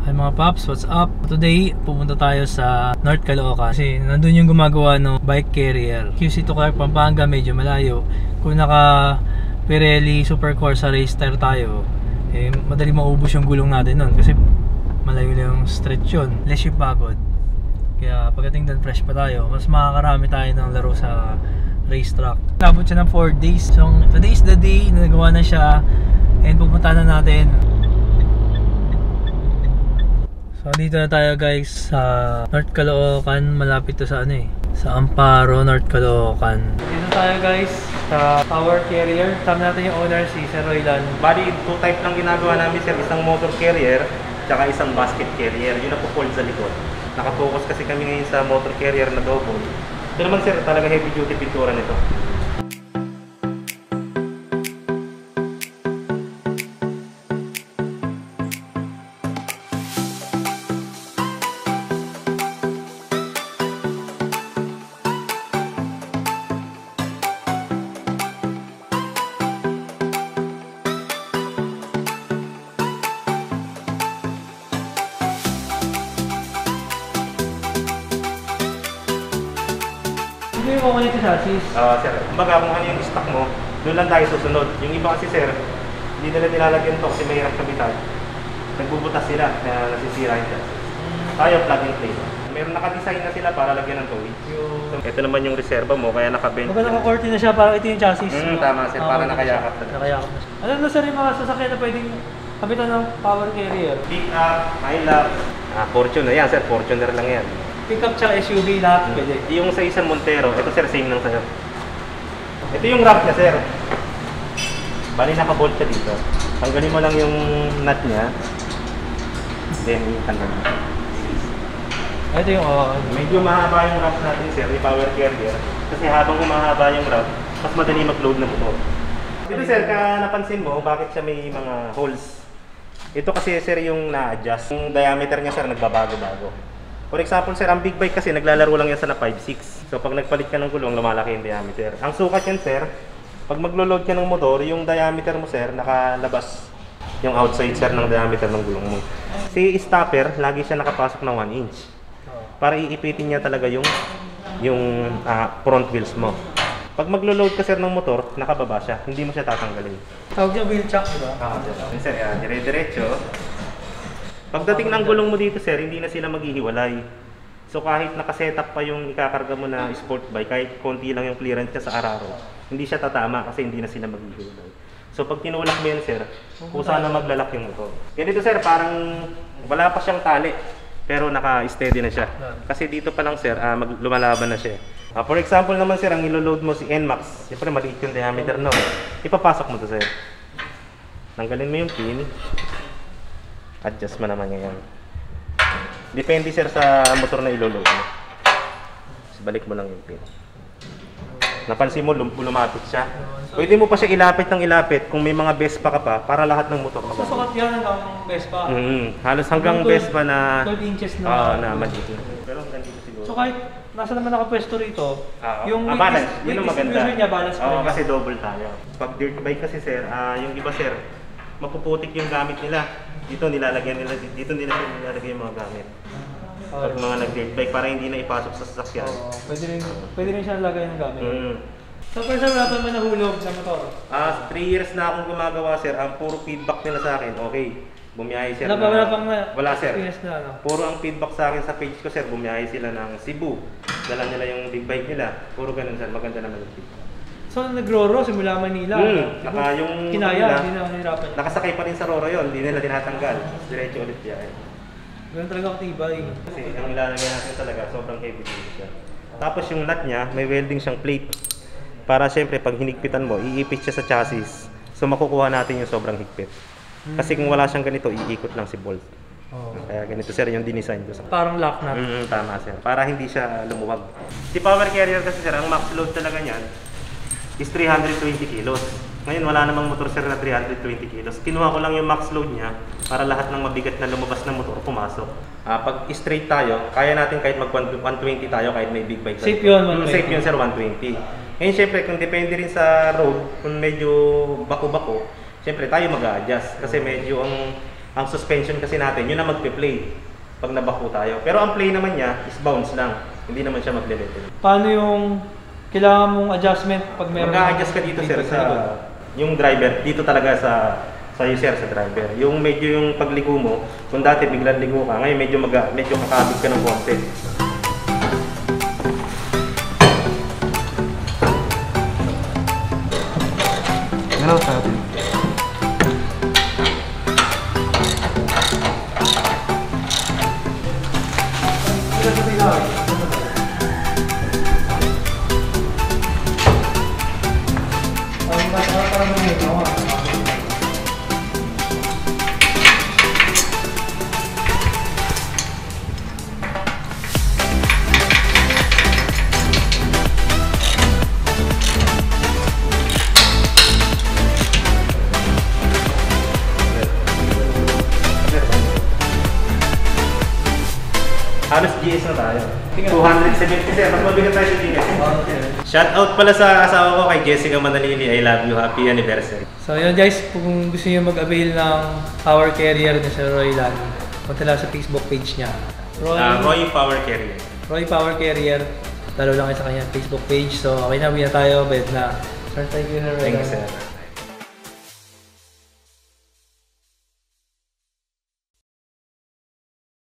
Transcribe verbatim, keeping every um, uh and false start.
Hi mga paps, what's up? Today, pupunta tayo sa North Caloocan kasi nandun yung gumagawa ng bike carrier. Q C to Clark, Pampanga, medyo malayo. Kung naka Pirelli Super Corsa Racetrack tayo, eh, madali maubos yung gulong natin nun kasi malayo lang yung stretch yun. Less yung pagod. Kaya pagdating doon fresh pa tayo, mas makakarami tayo ng laro sa racetrack. Nabot siya ng four days. So today is the day na nagawa na siya and pupunta na natin. So dito na tayo guys sa North Caloocan, malapit to sa ano eh, sa Amparo, North Caloocan. Dito tayo guys sa power carrier. Tama natin yung owner, si Sir Roylan. Bali, two type lang ginagawa namin sir, isang motor carrier tsaka isang basket carrier. Yun na po fold sa likod. Nakafocus kasi kami ngayon sa motor carrier na double. Ito naman sir, talaga heavy duty pintura nito. Hindi mo kukunin sa chassis? Uh, sir, kumbaga kung ano yung stock mo, doon lang tayo susunod. Yung iba kasi sir, hindi nila nilalagyan to kasi mahirap kabitan. Nagbubutas sila na nasisira yung chassis. Tayo plug and play. Meron nakadesign na sila para lagyan ng towage. So, ito naman yung reserva mo, kaya naka-bend. Baga naka-corti na siya para ito yung chassis. Mm, tama sir, para nakayakap na. Nakayakap na. Ano na sir yung mga sasakyan na pwedeng kapitan ng power carrier? Pick up, Hilux, ah, Fortuner. Yan sir, Fortuner lang yan. Pick up tsaka S U V lahat pwede. Yung sa isang Montero, ito sir, same lang sa'yo. Ito yung ramp niya sir. Bali naka-bolt siya dito. Tanggalin mo lang yung nut niya. Then tanggal mo. Ito yung uh, medyo mahaba yung ramp natin sir, yung power carrier. Kasi habang humahaba yung ramp, mas madali mag-load na motor. Dito sir, ka napansin mo bakit siya may mga holes. Ito kasi sir yung na-adjust. Yung diameter niya sir nagbabago-bago. For example sir, ang Bigbike kasi naglalaro lang yan sa na five six. So pag nagpalit ka ng gulong, lumalaki yung diameter. Ang sukat yan sir, pag maglo-load ka ng motor, yung diameter mo sir, nakalabas yung outside sir ng diameter ng gulong mo. Si stopper, lagi siya nakapasok ng one inch. Para iipitin niya talaga yung yung uh, front wheels mo. Pag maglo-load ka sir ng motor, nakababa siya, hindi mo siya tatanggalin. Tawag niya wheel chuck, diba? Ah, uh, sir, yan, dire-diretso. Pagdating ng gulong mo dito sir, hindi na sila maghihiwalay. So kahit nakasetup pa yung ikakarga mo na sport bike, kahit konti lang yung clearance niya sa araro, hindi siya tatama kasi hindi na sila maghihiwalay. So pag tinulak mo yan sir, kusa na maglalak yung motor. Ganito sir, parang wala pa siyang tali, pero naka-steady na siya. Kasi dito pa lang sir, uh, mag lumalaban na siya. Uh, for example naman sir, ang ilo-load mo si N max, siyempre maliit yung diameter no. Ipapasok mo to sir. Tanggalin mo yung pin. Adjust mo naman yan. Depende sir sa motor na ilo-load mo. So, balik mo lang yung pin. Napansin mo, lum lumapit siya. Pwede mo pa siya ilapit ng ilapit kung may mga Vespa ka pa para lahat ng motor magagawa. Susukat yan hanggang Vespa? Mm -hmm. Halos hanggang Vespa na twelve inches na. Oo, na maliit na. Pero hanggang dito siguro. So kahit nasa naman nakapwesto rito, ah, yung ah, balance, yun ang maganda. Niya, balance Oo, kasi double tayo. Pag dirt bike kasi sir, uh, yung iba sir, mapuputik yung gamit nila. Dito nilalagyan nila, dito nila nilalagay yung mga gamit. Pag mga nag-dirt bike para hindi na ipasok sa sasakyan. Oo, pwede rin, pwede rin siya lagay ng gamit. Mm. So first time wala pa naman nahulog sa motor? Ah, three years na akong gumagawa sir, ang puro feedback nila sa akin, okay. Bumiyahe sir. Wala pa, wala pang na, wala sir. Na, no? Puro ang feedback sa akin sa page ko sir, bumiyahe sila ng Cebu. Dala nila yung big bike nila. Puro ganun sir, maganda naman yung feedback. So nag-roro simula Manila. Hmm, naka yung kinaya, hindi na nahirapan. Nakasakay pa rin sa Roro yon, hindi nila tinatanggal. Diretso ulit biyahe. Ganun talaga katibay. Kasi ang ilalagay natin talaga, sobrang heavy duty siya. Tapos yung nut niya, may welding siyang plate. Para syempre pag hinigpitan mo, iipit siya sa chassis. So makukuha natin yung sobrang higpit. Kasi kung wala siyang ganito, iikot lang si bolt. Oh. Kaya ganito sir yung dinisign ko sa. Parang lock nut. Mm, tama sir. Para hindi siya lumuwag. Si power carrier kasi sir, ang max load talaga niyan is three hundred twenty kilos. Ngayon wala namang motor sir na three hundred twenty kilos. Kinuha ko lang yung max load niya para lahat ng mabigat na lumabas ng motor pumasok. Ah, pag straight tayo, kaya natin kahit mag one twenty tayo kahit may big bike. Safe yun, mm, safe yun sir, one twenty. Ngayon syempre kung depende rin sa road, kung medyo bako-bako, syempre tayo mag-a-adjust kasi medyo ang Ang suspension kasi natin, yun ang magpe-play pag nabako tayo. Pero ang play naman niya is bounce lang. Hindi naman siya mag-level. Paano yung kailangan mong adjustment pag meron? Mag-a-adjust ka dito, sir, sa yung driver. Dito talaga sa sa user, sa driver. Yung medyo yung pagligo mo, kung dati biglang ligo ka, ngayon medyo mag medyo makabig ka ng konti. Gano'n sa atin. Halos G S na tayo. two seventy sir, mas mabigat tayo sa G S. Shout out pala sa asawa ko kay Jessica Manalili. I love you. Happy anniversary. So yun guys, kung gusto niyo mag-avail ng power carrier ni Sir Roy Lan, punta lang sa Facebook page niya. Roy, uh, Roy Power Carrier. Roy Power Carrier. Talo lang kayo sa kanyang Facebook page. So okay na, win na tayo. Bed na. Sir, thank you, Sir Roy. Thank you, sir.